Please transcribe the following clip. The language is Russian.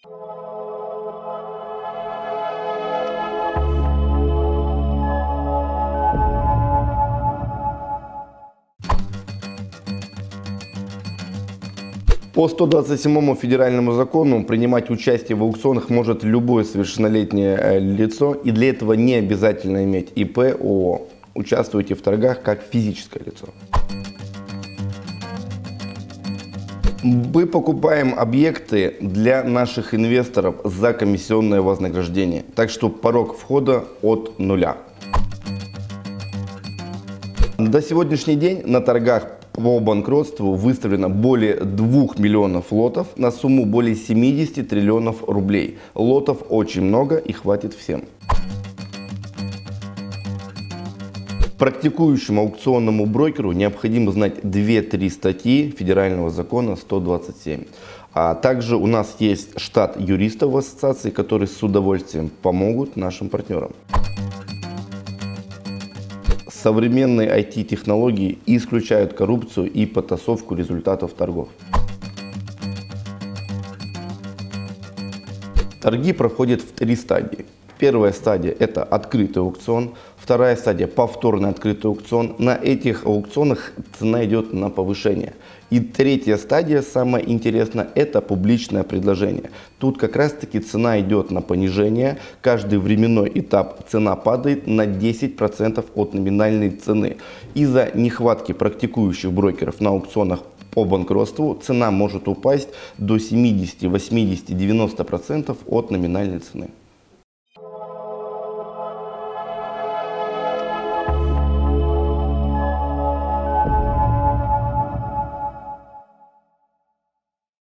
По 127 федеральному закону принимать участие в аукционах может любое совершеннолетнее лицо, и для этого не обязательно иметь ИП, ООО. Участвуйте в торгах как физическое лицо. Мы покупаем объекты для наших инвесторов за комиссионное вознаграждение, так что порог входа от 0. На сегодняшний день на торгах по банкротству выставлено более 2 миллионов лотов на сумму более 70 триллионов рублей. Лотов очень много и хватит всем. Практикующему аукционному брокеру необходимо знать 2-3 статьи федерального закона 127. А также у нас есть штат юристов в ассоциации, которые с удовольствием помогут нашим партнерам. Современные IT-технологии исключают коррупцию и потасовку результатов торгов. Торги проходят в 3 стадии. Первая стадия – это открытый аукцион. Вторая стадия – повторный открытый аукцион. На этих аукционах цена идет на повышение. И третья стадия, самая интересная, это публичное предложение. Тут как раз таки цена идет на понижение. Каждый временной этап цена падает на 10% от номинальной цены. Из-за нехватки практикующих брокеров на аукционах по банкротству цена может упасть до 70, 80, 90% от номинальной цены.